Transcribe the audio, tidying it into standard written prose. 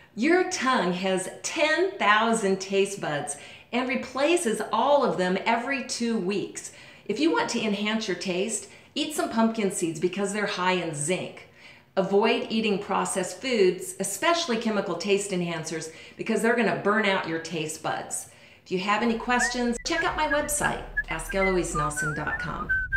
Your tongue has 10,000 taste buds and replaces all of them every 2 weeks. If you want to enhance your taste, eat some pumpkin seeds because they're high in zinc. Avoid eating processed foods, especially chemical taste enhancers, because they're going to burn out your taste buds. If you have any questions, check out my website, askeloisenelson.com.